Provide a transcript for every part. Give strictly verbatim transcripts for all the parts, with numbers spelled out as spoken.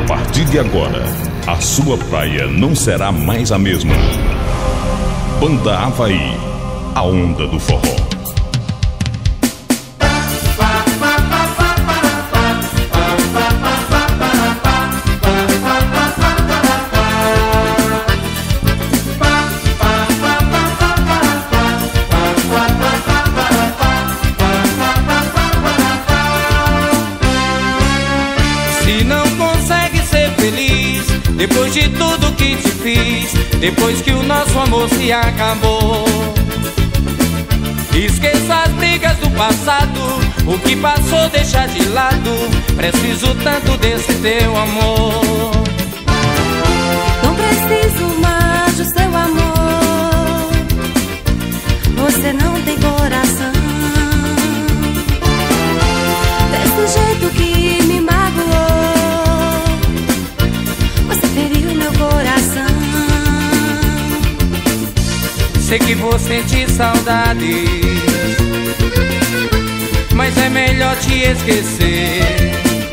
partir de agora, a sua praia não será mais a mesma. Banda Havaí, a onda do forró. Se não consegue ser feliz depois de tudo que te fiz, depois que o nosso amor se acabou, esqueça as brigas do passado, o que passou deixa de lado. Preciso tanto desse teu amor. Não preciso mais do seu amor, você não tem coração. Desse jeito que me magoou, você feriu meu coração. Sei que vou sentir saudade, mas é melhor te esquecer,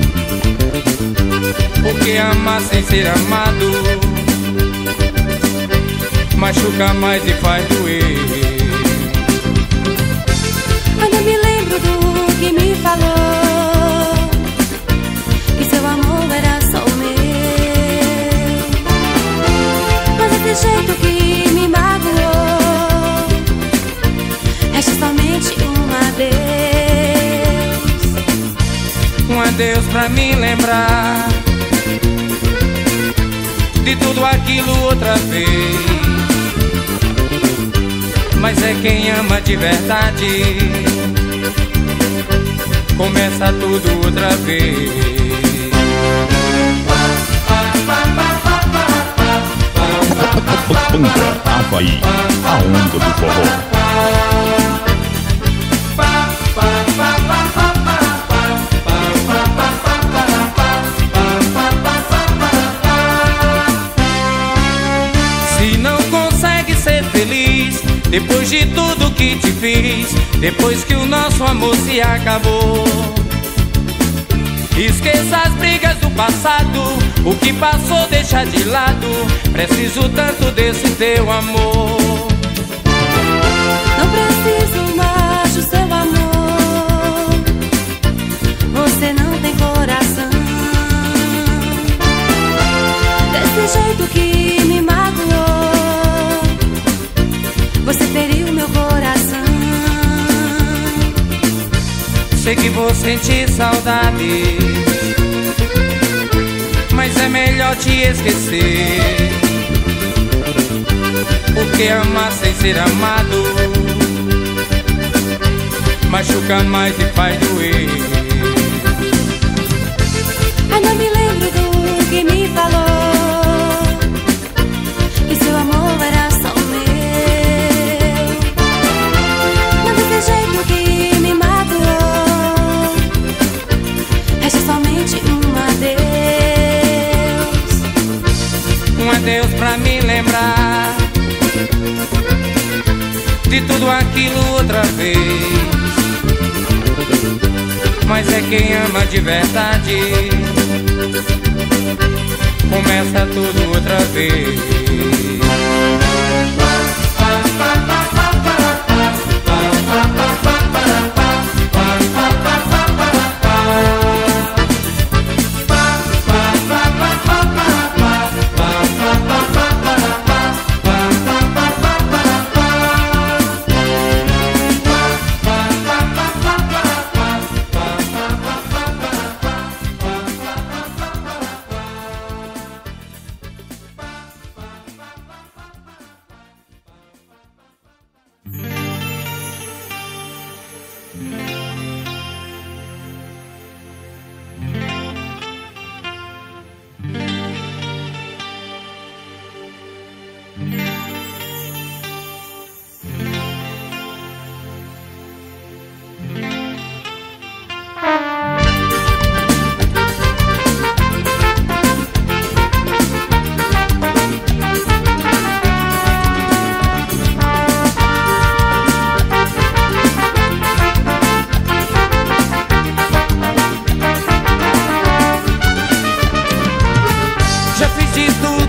porque amar sem ser amado machuca mais e faz doer. Ainda me lembro do que me falou, que seu amor era só o meu. Mas desse jeito que me magoou, resta somente um adeus. Um adeus pra me lembrar de tudo aquilo outra vez. Mas é quem ama de verdade, começa tudo outra vez. Banda Havaí, a onda do forró. Se não consegue ser feliz depois de tudo que te fiz, depois que o nosso amor se acabou, esqueça as brigas do passado, o que passou deixa de lado. Preciso tanto desse teu amor. Não preciso mais do seu amor, você não tem coração. Desse jeito que me magoou, você feriu meu coração. Sei que vou sentir saudade, mas é melhor te esquecer, porque amar sem ser amado machuca mais e faz doer. Ainda me lembro do que me falou, que seu amor era só o meu. Mas desse jeito que me magoou, resta somente um adeus. Um adeus pra me lembrar de tudo aquilo outra vez. Mas é quem ama de verdade, começa tudo outra vez.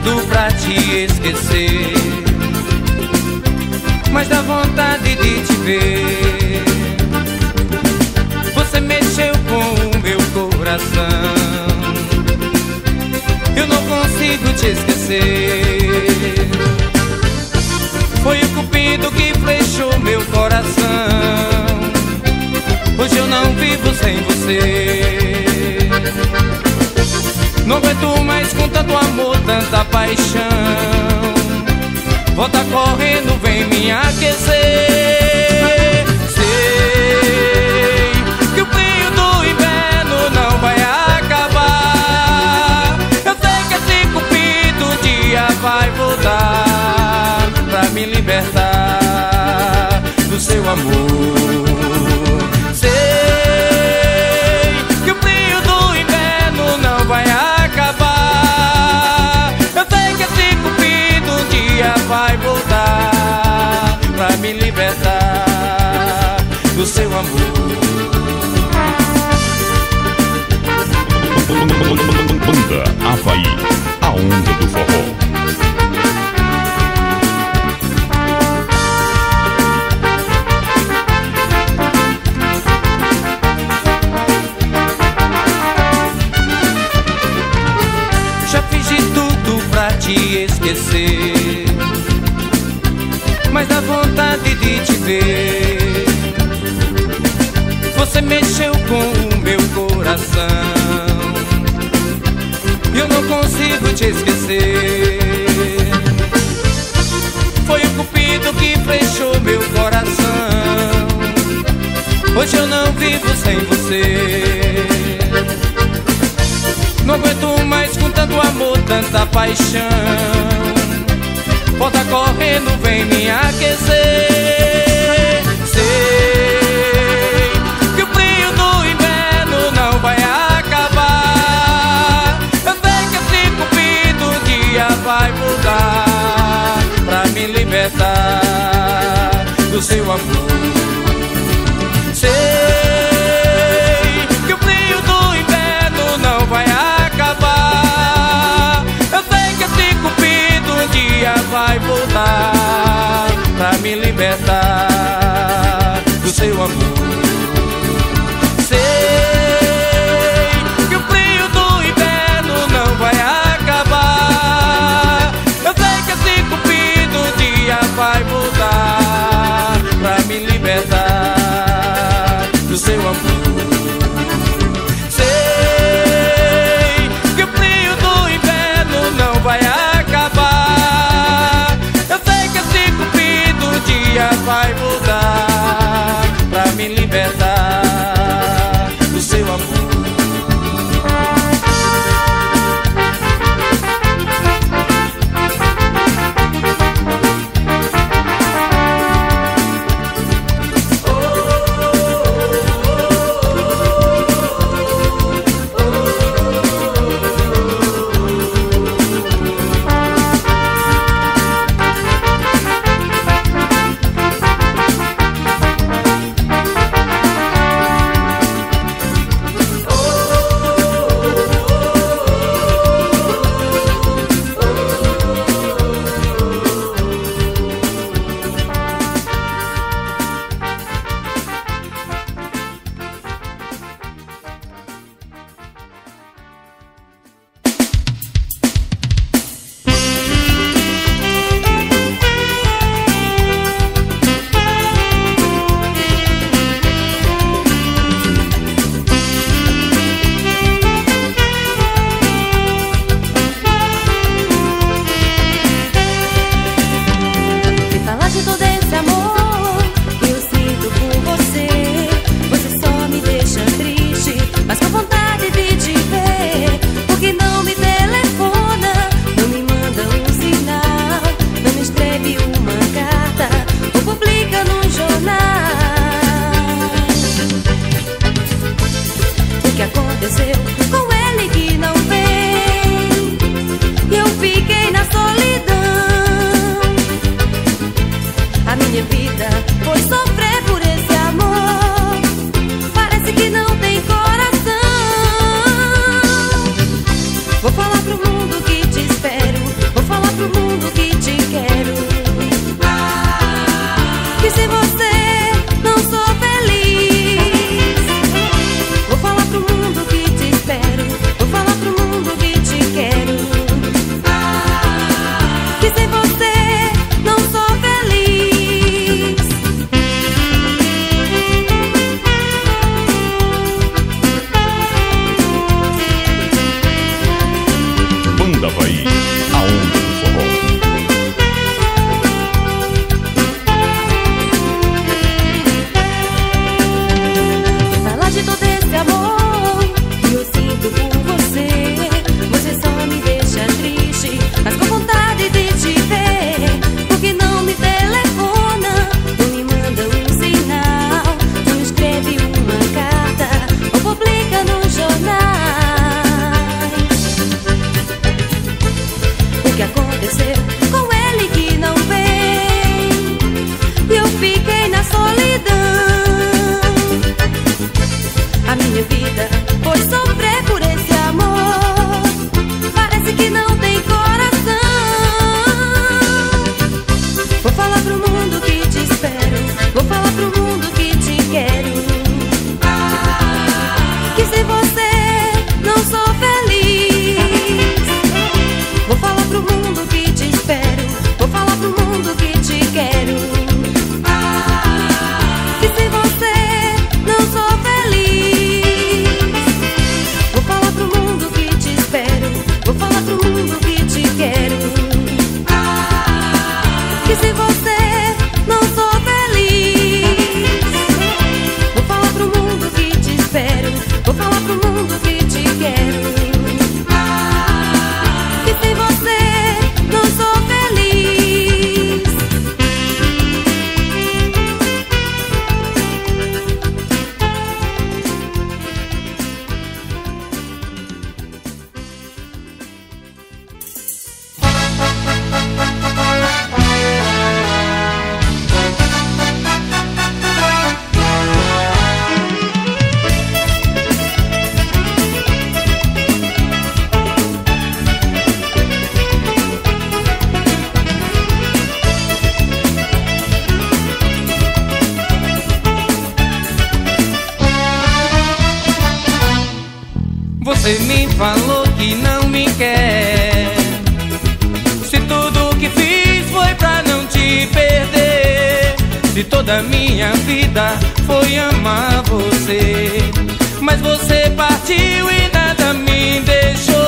tudo pra te esquecer, mas dá vontade de te ver. Você mexeu com o meu coração, eu não consigo te esquecer. Foi o cupido que flechou meu coração, hoje eu não vivo sem você. Não aguento mais com tanto amor, tanta paixão. Volta correndo, vem me aquecer. Sei que o frio do inverno não vai acabar. Eu sei que esse cupido um dia vai voltar pra me libertar do seu amor. Sei que o frio do inverno não vai acabar. Eu sei que esse cupido um dia vai voltar pra me libertar do seu amor. Banda Havaí, a onda do forró. Já fiz de tudo pra te esquecer, mas dá vontade de te ver. Você mexeu com o meu coração, eu não consigo te esquecer. Foi o cupido que flechou meu coração, hoje eu não vivo sem você. Não aguento mais com tanto amor, tanta paixão. Volta correndo, vem me aquecer. Sei que o frio do inverno não vai acabar. Eu sei que esse cupido um dia vai voltar pra me libertar do seu amor. Sei que o frio do inverno não vai acabar. Eu sei que esse cupido um dia vai voltar pra me libertar do seu amor. Sei que o frio do inverno não vai acabar. Eu sei que esse cupido um dia vai voltar pra me Você me falou que não me quer. Se tudo que fiz foi pra não te perder, se toda a minha vida foi amar você, mas você partiu e nada me deixou.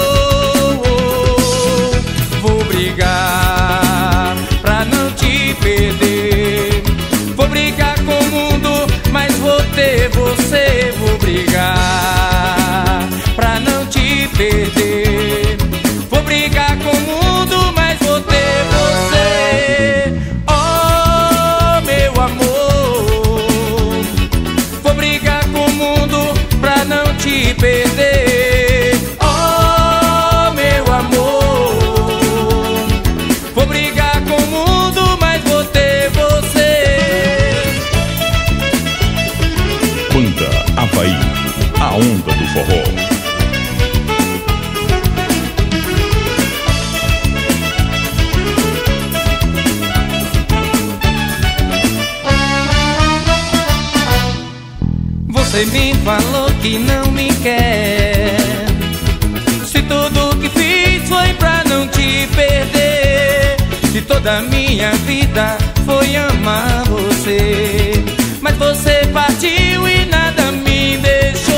Vou brigar pra não te perder, vou brigar com o mundo, mas vou ter você. Vou brigar pra não te perder, vou brigar com o mundo, mas vou ter você. Oh, meu amor, vou brigar com o mundo pra não te perder. Oh, meu amor, vou brigar com o mundo, mas vou ter você. Banda Havaí, a onda do forró. Você me falou que não me quer. Se tudo que fiz foi pra não te perder, se toda a minha vida foi amar você, mas você partiu e nada me deixou.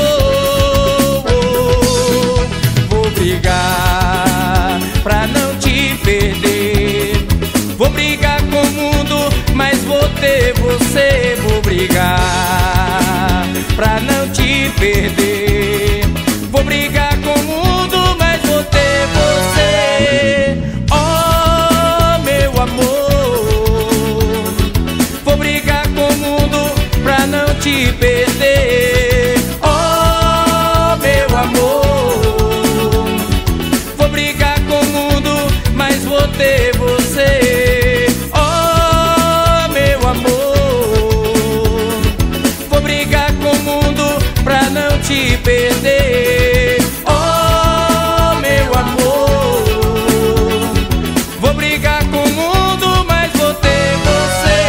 Vou brigar pra não te perder, vou brigar com o mundo, mas vou ter você. Vou brigar pra não te perder, vou brigar com o mundo, mas vou ter você. Oh, meu amor, vou brigar com o mundo pra não te perder. Oh, meu amor, vou brigar com o mundo, mas vou ter você. Oh, meu amor, vou brigar com o mundo pra não te perder. Oh, meu amor, vou brigar com o mundo, mas vou ter você.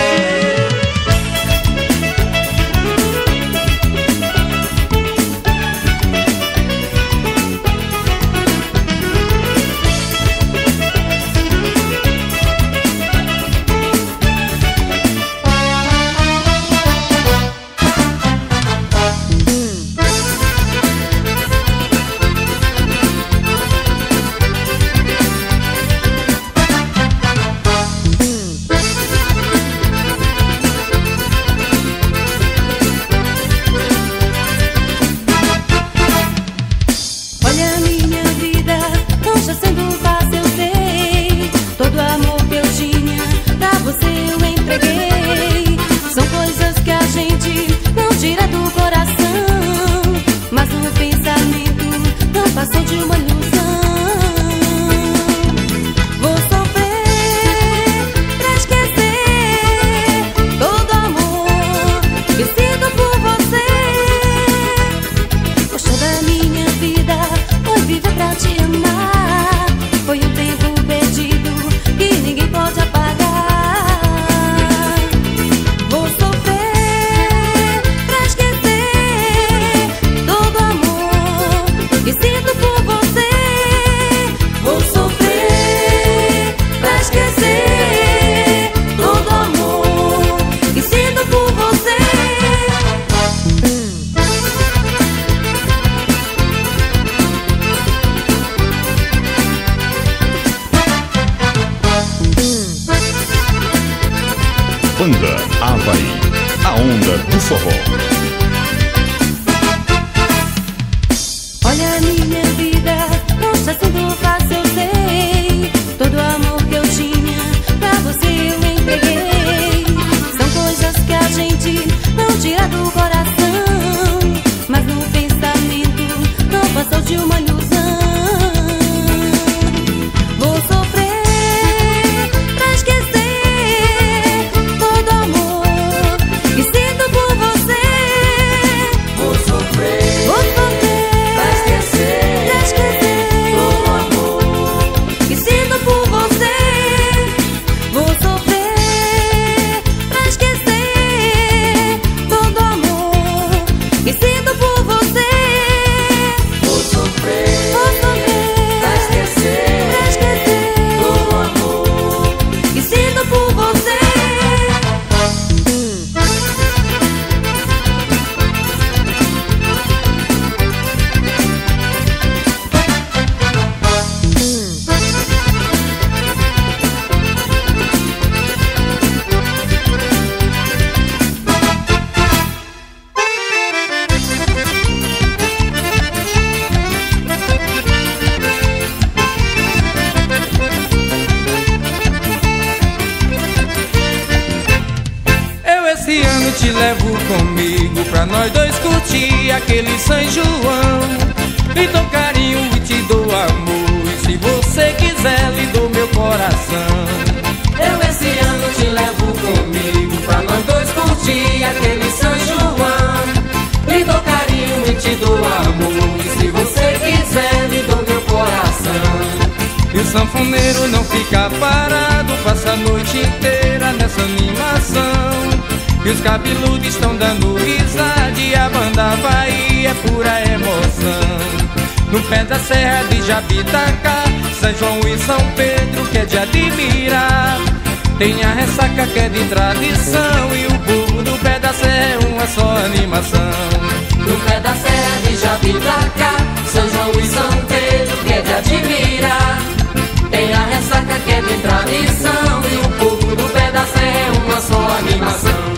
Banda Havaí, a onda do forró. Olha a minha vida, não está sendo fácil, eu sei. Todo o amor que eu tinha pra você eu entreguei. São coisas que a gente não tira do coração, mas no pensamento não passou de uma ilusão. Vou sofrer pra esquecer todo amor que sinto por você. Vou sofrer, Vou sofrer pra esquecer, pra esquecer todo amor que sinto por você. Vou sofrer pra esquecer todo amor que sinto por você. vou sofrer pra nós dois curtir aquele São João. Lhe dou carinho e te dou amor, e se você quiser lhe dou meu coração. Eu esse ano te levo comigo pra nós dois curtir aquele São João. Lhe dou carinho e te dou amor, e se você quiser lhe dou meu coração. E o sanfoneiro não fica parado, passa a noite inteira nessa animação. E os cabeludos estão dando risada, e a banda vai, é pura emoção. No pé da serra de Jabitacá, São João e São Pedro que é de admirar. Tem a ressaca que é de tradição, e o povo do pé da serra é uma só animação. No pé da serra de Jabitacá, São João e São Pedro que é de admirar. Tem a ressaca que é de tradição, e o povo do pé da serra é uma só animação.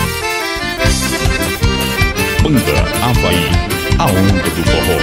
Banda Havaí, a onda do forró.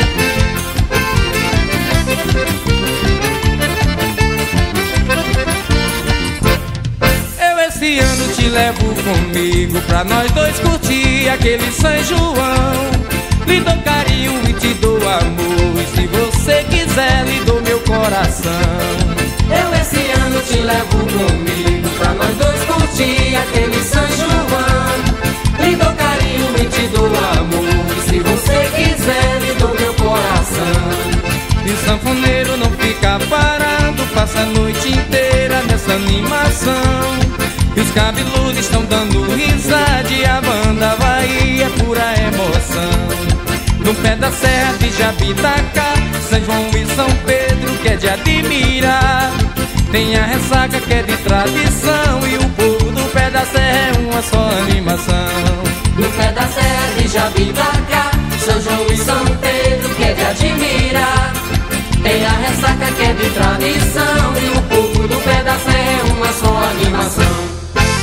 Eu esse ano te levo comigo pra nós dois curtir aquele São João. Lhe dou carinho e te dou amor, e se você quiser lhe dou meu coração. Eu esse ano te levo comigo pra nós dois curtir aquele São João. Lhe dou carinho e te dou amor, e se você quiser lhe dou meu coração. E o sanfoneiro não fica parado, passa a noite inteira nessa animação. E os cabeludos estão dando risada, e a banda vai, é pura emoção. No pé da serra de Jabitacá, São João e São Pedro que é de admirar. Tem a ressaca que é de tradição, e o povo do pé da serra é uma só animação. No pé da serra de Jabitacá, São João e São Pedro que é de admirar. Tem a ressaca que é de tradição, e o povo do pé da serra é uma só animação.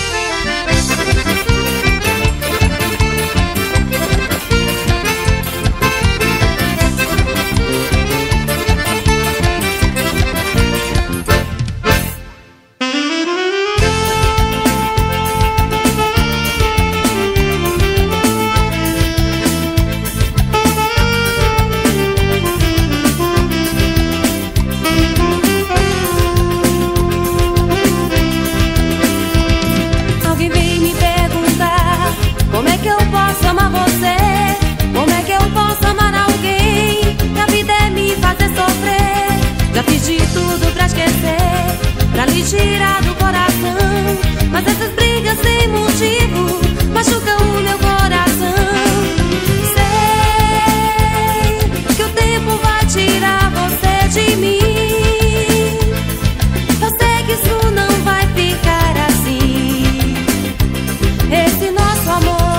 Já fiz de tudo pra esquecer, pra lhe tirar do coração, mas essas brigas sem motivo machucam o meu coração. Sei que o tempo vai tirar você de mim, eu sei que isso não vai ficar assim, esse nosso amor.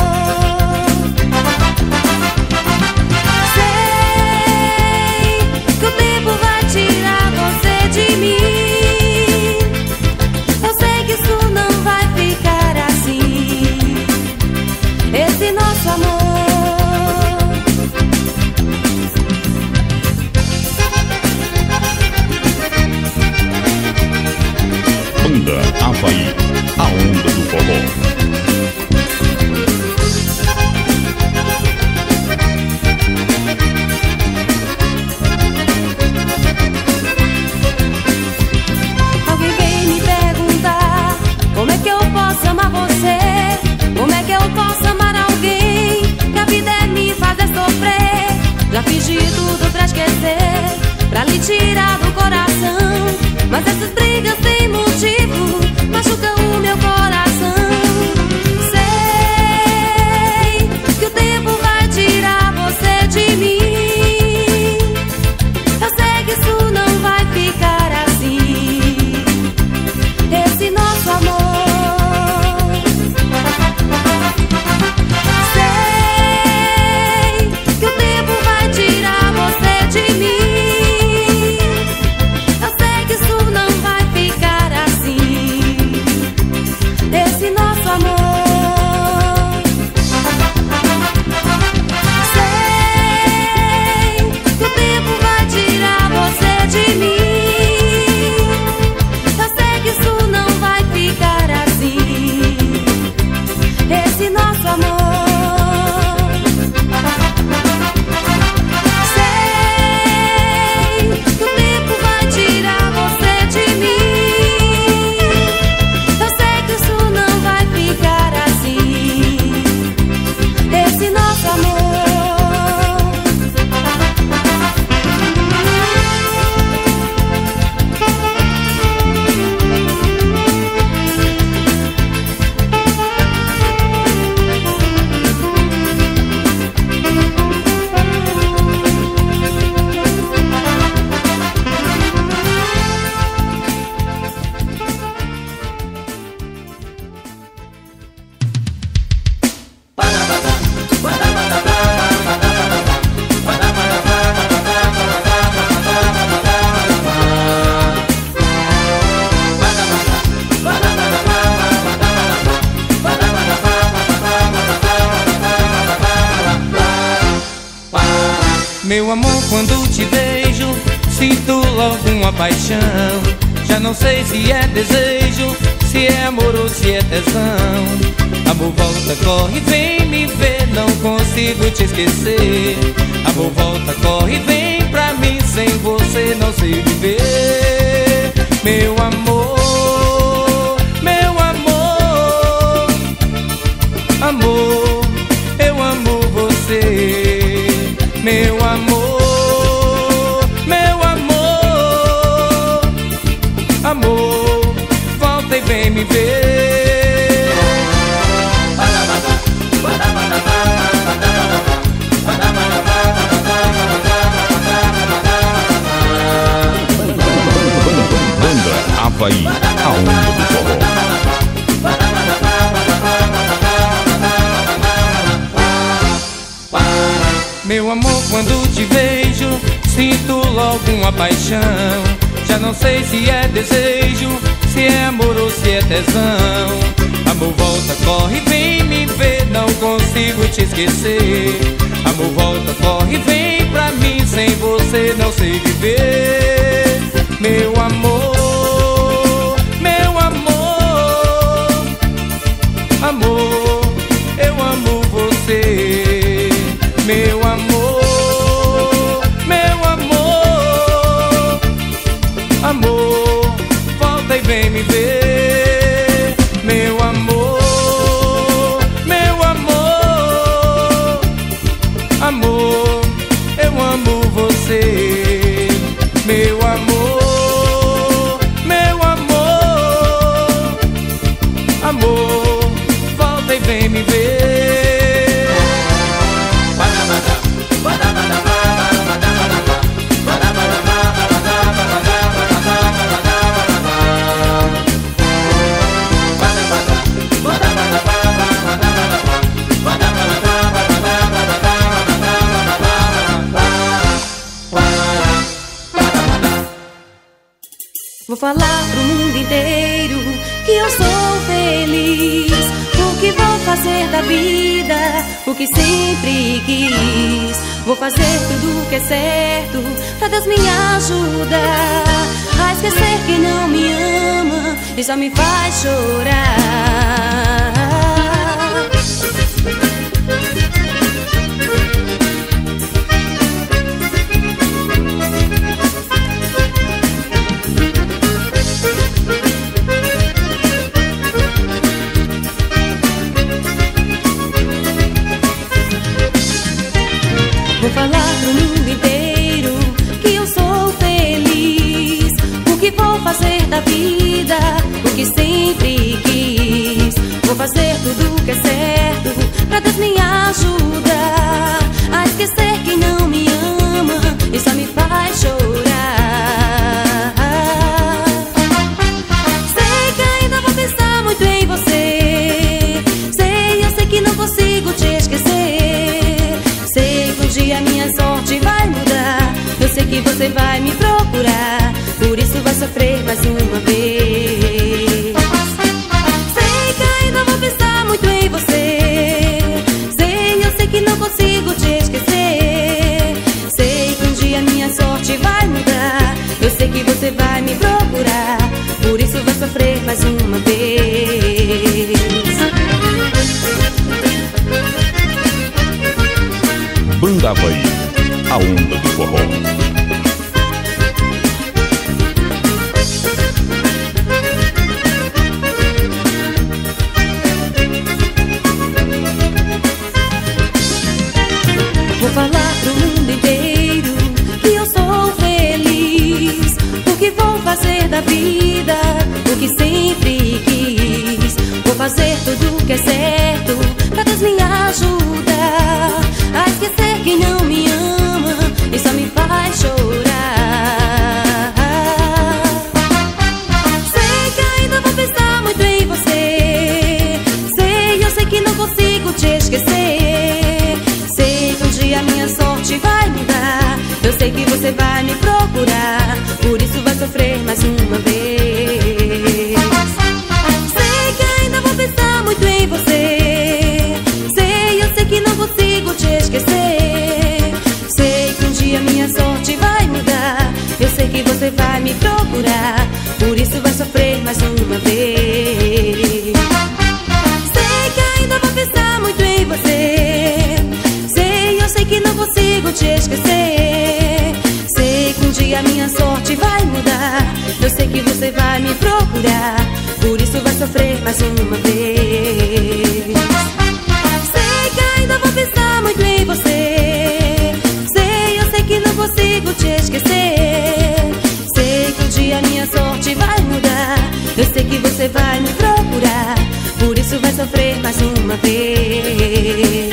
Banda Havaí, a onda do forró. Alguém vem me perguntar como é que eu posso amar você, como é que eu posso amar alguém que a vida é me fazer sofrer. Já fiz de tudo pra esquecer, pra lhe tirar do coração, mas essas brigas sem motivo machucam o meu coração. Sei que o tempo vai tirar você de mim, eu sei que isso não vai ficar assim, esse nosso amor. Sei que o tempo vai tirar você de mim, Meu amor, quando te vejo, sinto logo uma paixão. Já não sei se é desejo, se é amor ou se é tesão. Amor, volta, corre, vem me ver, não consigo te esquecer. Amor, volta, corre, vem pra mim, sem você não sei viver. Meu amor, meu amor, amor, eu amo você. Meu amor, meu amor, amor, volta e vem me ver. Banda Havaí, a onda do forró. Meu amor, quando te vejo, sinto logo uma paixão. Já não sei se é desejo, se é amor ou se é tesão. Amor, volta, corre, vem me ver, não consigo te esquecer. Amor, volta, corre, vem pra mim, sem você não sei viver. Meu amor, meu amor, amor, eu amo você. Meu amor, meu amor, amor, volta e vem me ver. Meu amor, meu amor, amor, eu amo você. Meu amor, meu amor, amor, volta e vem me ver. Vou falar pro mundo inteiro que eu sou feliz, o que vou fazer da vida, o que sempre quis. Vou fazer tudo que é certo, pra Deus me ajudar a esquecer quem não me ama e só me faz chorar. Vou falar pro mundo inteiro que eu sou feliz, o que vou fazer da vida, o que sempre quis. Vou fazer tudo que é certo, pra Deus me ajudar a esquecer quem não me ama e só me faz chorar. Sei que ainda vou pensar muito em você, sei, eu sei que não consigo te esquecer. Sei que um dia minha sorte vai mudar, eu sei que você vai me procurar, por isso vai sofrer mais uma vez. Sei que ainda vou pensar muito em você, sei, eu sei que não consigo te esquecer. Sei que um dia minha sorte vai mudar, eu sei que você vai me procurar, por isso vai sofrer mais uma vez. Banda Havaí, a onda do forró. Vou falar pro mundo inteiro que eu sou feliz, o que vou fazer da vida, o que sempre quis. Vou fazer tudo que é certo, pra Deus me ajudar a esquecer quem não me ama e só me faz chorar. Sei que ainda vou pensar muito em você, sei, eu sei que não consigo te esquecer. Sei que um dia minha sorte vai mudar, eu sei que você vai me procurar, por isso vai sofrer mais uma vez. Sei que ainda vou pensar muito em você, sei, eu sei que não consigo te esquecer. Sei que um dia que você vai me procurar, por isso vai sofrer mais uma vez. Sei que ainda vou pensar muito em você, sei, eu sei que não consigo te esquecer. Sei que um dia minha sorte vai mudar, eu sei que você vai me procurar, por isso vai sofrer mais uma vez. Sei que ainda vou pensar muito em você, sei, eu sei que não consigo te esquecer. Sei que um dia minha sorte vai mudar, eu sei que você vai me procurar, por isso vai sofrer mais uma vez.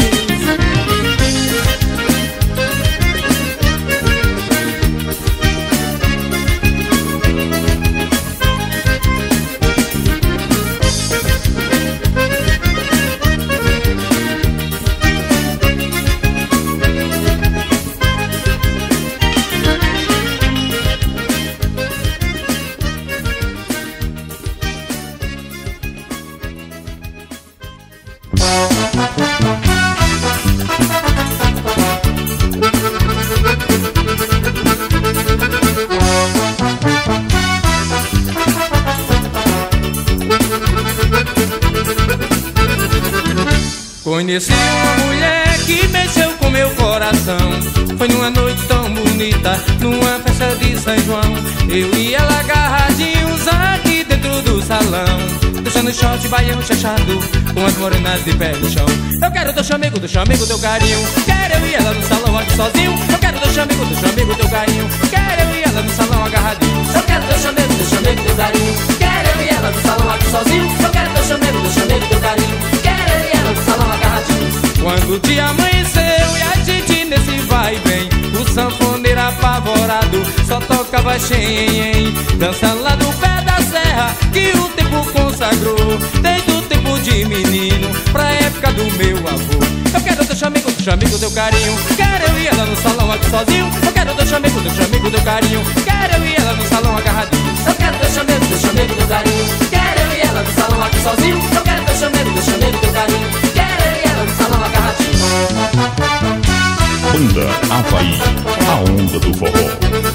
Conheci uma mulher que mexeu com meu coração. Foi numa noite tão bonita, numa festa de São João. Eu e ela agarradinhos aqui dentro do salão, deixando short, baião, chachado, com as morenas de pé no chão. Eu quero teu chamego, teu chamego, teu carinho. Quero eu e ela no salão aqui sozinho. Eu quero teu chamego, teu chamego, teu carinho. Quero eu e ela no salão agarradinho. Eu quero teu chamego, teu chamego, teu carinho. Quero eu e ela no salão aqui sozinho. Eu quero teu chamego, teu chamego, teu carinho. Quero eu e ela no salão agarradinho. Quando o dia amanheceu e a gente nesse vai e vem, o sanfoneiro apavorado só tocava xenhen, dança lá no pé da serra que o tempo consagrou, desde o tempo de menino pra época do meu avô. Eu quero teu chamego, teu chamego, teu carinho. Quero eu e ela no salão aqui sozinho. Eu quero teu chamego, teu chamego, teu carinho. Quero eu e ela no salão agarradinho. Eu quero teu chamego, teu chamego, teu carinho. Quero eu e ela no salão aqui sozinho. Eu quero teu chamego, teu chamego, teu carinho. Quero eu e ela no salão agarradinho. Banda Havaí, a onda do forró.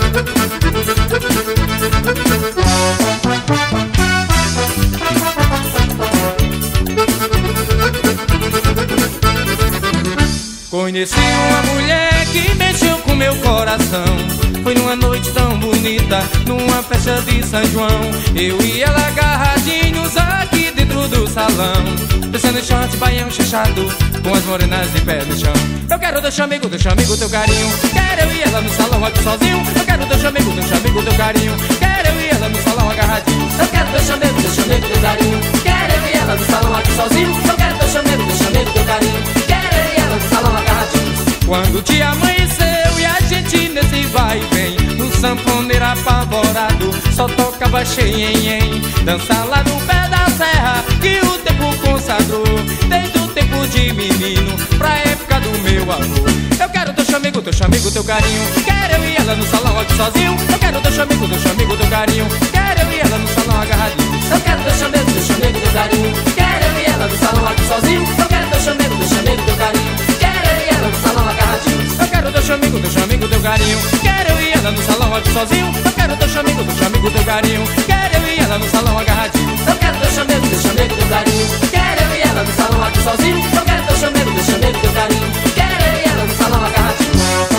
Conheci uma mulher que mexeu com meu coração. Foi numa noite tão bonita, numa festa de São João. Eu e ela agarradinhos aqui dentro do salão, dançando short, baião, chachado, com as morenas de pé no chão. Eu quero teu chamego, teu chamego, teu carinho. Quero eu e ela no salão aqui sozinho. Eu quero teu chamego, teu chamego, teu carinho. Quero eu e ela no salão agarradinho. Eu quero teu chamego, teu chamego, teu carinho. Quero eu e ela no salão aqui sozinho. Eu quero teu chamego, teu chamego, teu carinho. Quero eu e ela no salão agarradinho. Quando o dia amanheceu e a gente nesse vai e vem, o sanfoneiro apavorado só tocava xenhen, dança lá no pé da serra que o tempo consagrou, desde o tempo de menino pra época do meu avô. Eu quero teu chamego, teu chamego, teu carinho. Quero eu e ela no salão aqui sozinho. Eu quero teu chamego, teu chamego, teu carinho. Quero eu e ela no salão agarradinho. Eu quero teu chamego, teu chamego, teu carinho. Quero eu e ela no salão aqui sozinho. Eu quero teu chamego, teu chamego, teu carinho. Quero eu e ela no salão agarradinho. Eu quero teu chamego, teu chamego, teu carinho. Quero eu e ela no salão aqui sozinho. Eu quero teu chamego, teu chamego, teu carinho. Quero eu e ela no salão agarradinho. Eu quero teu chamego, teu chamego, teu carinho. Quero eu e ela no salão aqui sozinho. Eu quero teu chamego, teu chamego, teu carinho. Quero eu e ela no salão agarradinho.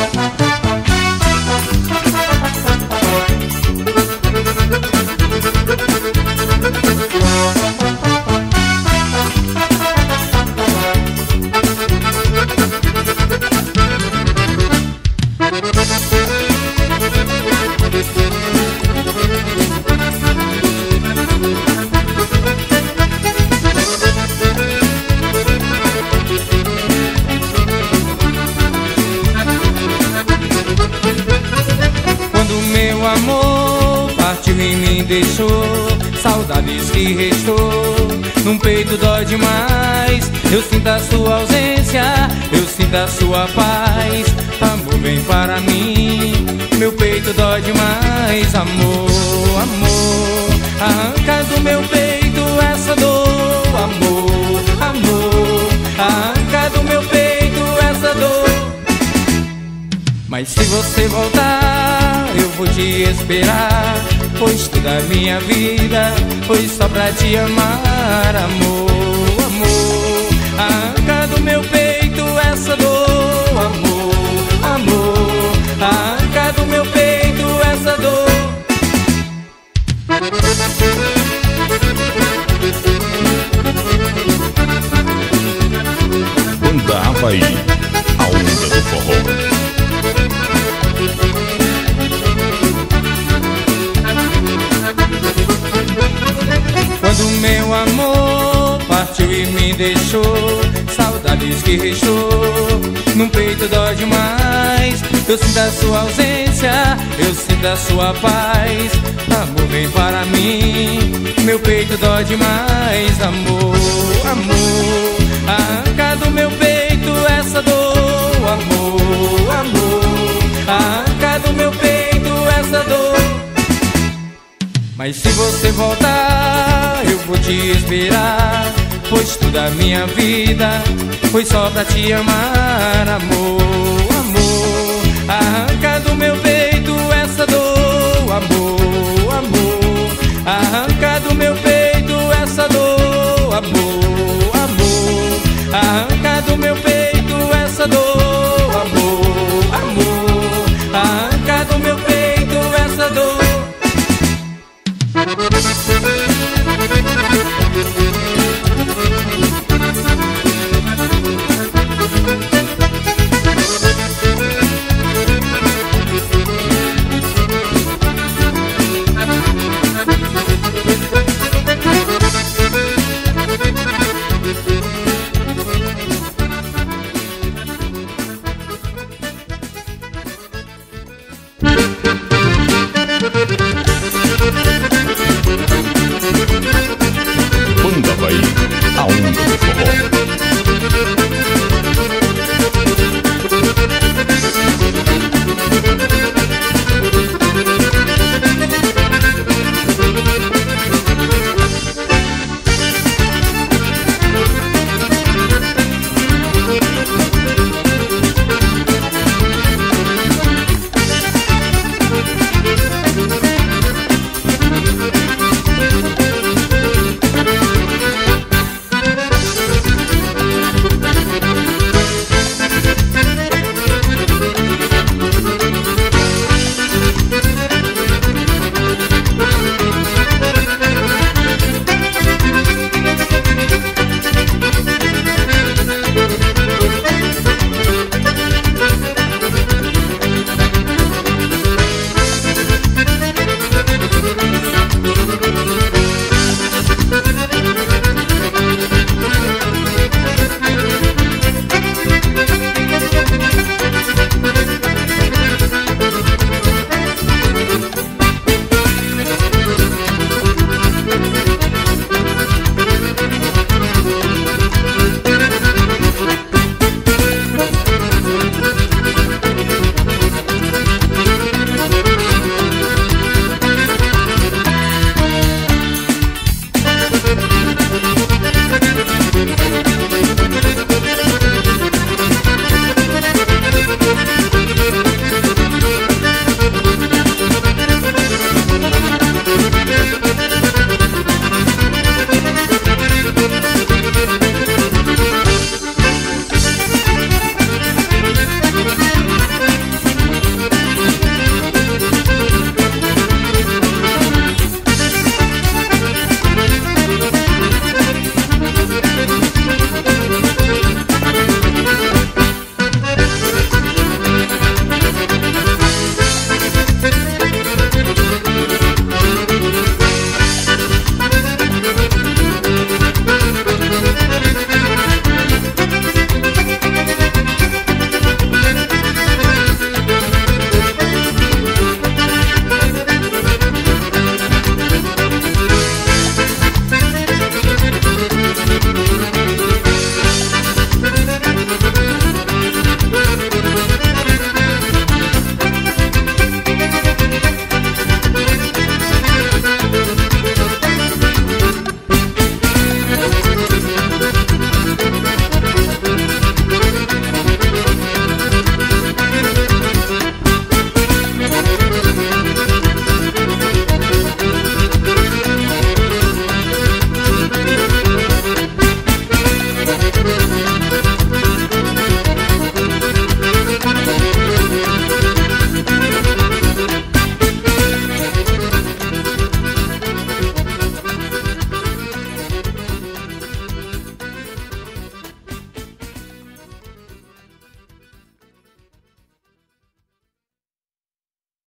Deixou saudades que restou, num peito dói demais. Eu sinto a sua ausência, eu sinto a sua paz. Amor, vem para mim, meu peito dói demais. Amor, amor, arranca do meu peito essa dor. Amor, amor, arranca do meu peito essa dor. Mas se você voltar, eu vou te esperar, pois toda a minha vida foi só pra te amar. Amor, amor, arranca do meu peito essa dor. Amor, amor, arranca do meu peito essa dor. Banda Havaí, a onda do forró. Quando meu amor partiu e me deixou, saudades que restou num peito dói demais. Eu sinto a sua ausência, eu sinto a sua paz. Amor, vem para mim, meu peito dói demais. Amor, amor, arranca do meu peito essa dor. Amor, amor, arranca do meu peito essa dor. Mas se você voltar, eu vou te esperar, pois toda a minha vida foi só pra te amar. Amor, amor, arranca do meu peito